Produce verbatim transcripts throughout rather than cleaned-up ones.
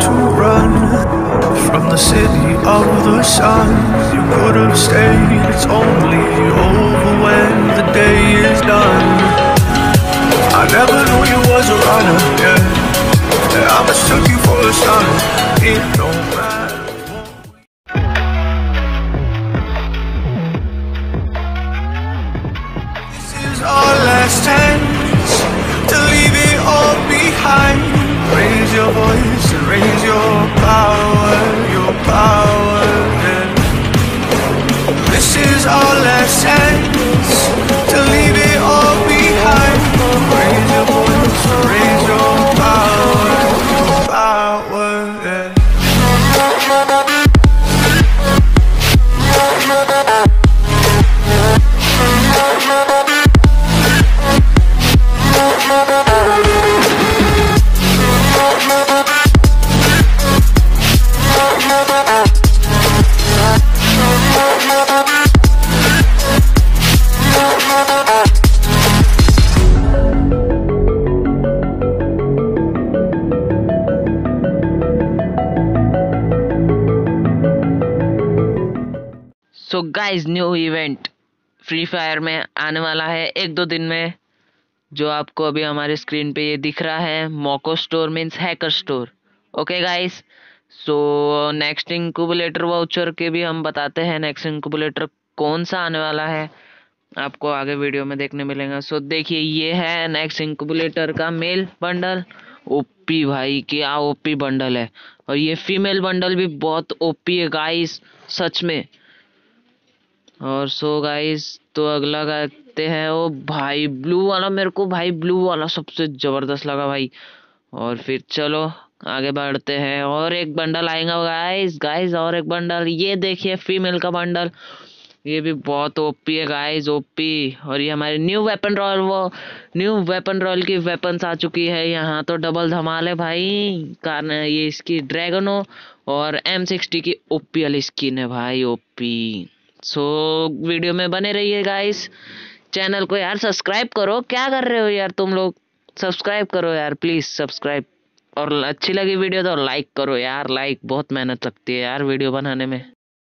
to run from the city of the sun. You could have stayed, it's only over when the day is done. I never knew you was a runner, yeah, yeah, I mistook you for a son. It don't matter. This is our last chance to leave it all behind. Raise your voice and raise your power, your power, yeah. This is our last chance to leave it all behind. Raise your voice and raise your power, your power, yeah. So guys new event Free Fire में आने वाला है एक दो दिन में, जो आपको अभी हमारे स्क्रीन पे ये दिख रहा है। Moco store means hacker store. Okay guys, so next incubator voucher के भी हम बताते हैं। नेक्स्ट इंक्यूबेटर कौन सा आने वाला है आपको आगे वीडियो में देखने मिलेगा। सो देखिए, ये है नेक्स्ट इंक्यूबेटर का मेल बंडल। ओपी भाई, क्या ओपी बंडल है। और ये फीमेल बंडल भी बहुत ओपी है गाइस, सच में। और सो गाइस, तो अगला करते हैं वो भाई ब्लू वाला। मेरे को भाई ब्लू वाला सबसे जबरदस्त लगा भाई। और फिर चलो आगे बढ़ते हैं। और एक बंडल आएगा गाइस, गाइस और एक बंडल। ये देखिए फीमेल का बंडल, ये भी बहुत ओपी है गाइस, ओपी। और ये हमारे न्यू वेपन रॉयल, वो न्यू वेपन रॉयल की वेपन्स आ चुकी है यहाँ। तो डबल धमाल है भाई, कारण ये इसकी ड्रैगनो और एम सिक्सटी की ओपी वाली स्किन है भाई, ओपी। सो so, वीडियो में बने रहिए गाइस। चैनल को यार सब्सक्राइब करो, क्या कर रहे हो यार तुम लोग, सब्सक्राइब करो यार प्लीज, सब्सक्राइब। और अच्छी लगी वीडियो तो लाइक करो यार, लाइक बहुत मेहनत लगती है यार वीडियो बनाने में।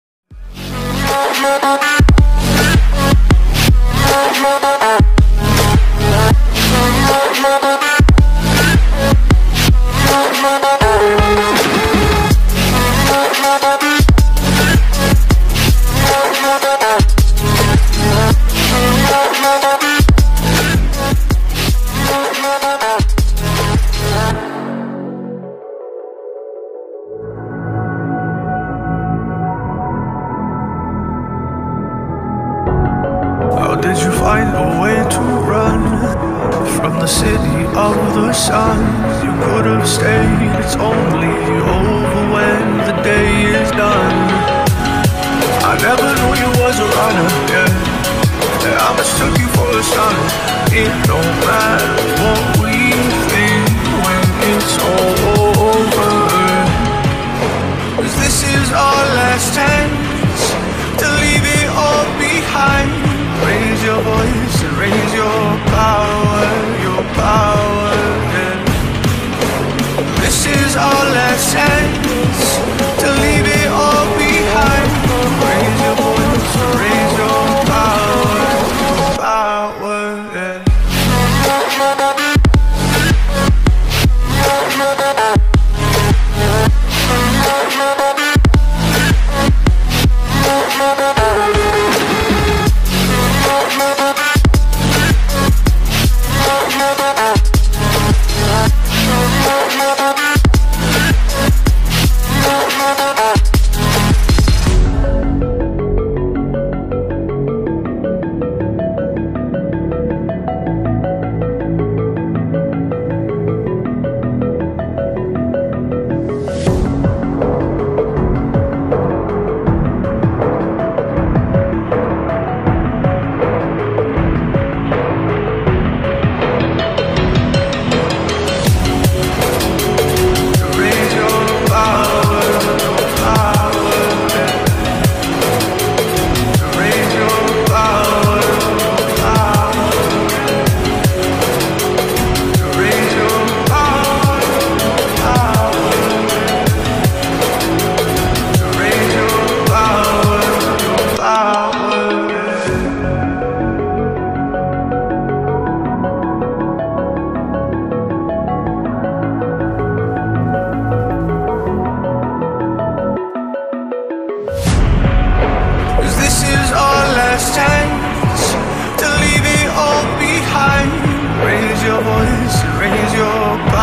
How did you find a way to run from the city of the sun? You could have stayed, it's only over when the day is done. I never knew you was a runner, yeah, yeah, I mistook you for a son. It don't matter what we think when it's all over, 'cause this is our last chance to leave it all behind. Raise your voice and raise your power, your power, yeah. This is our last chance to leave it all behind. Raise your voice and raise your power, your power, yeah. your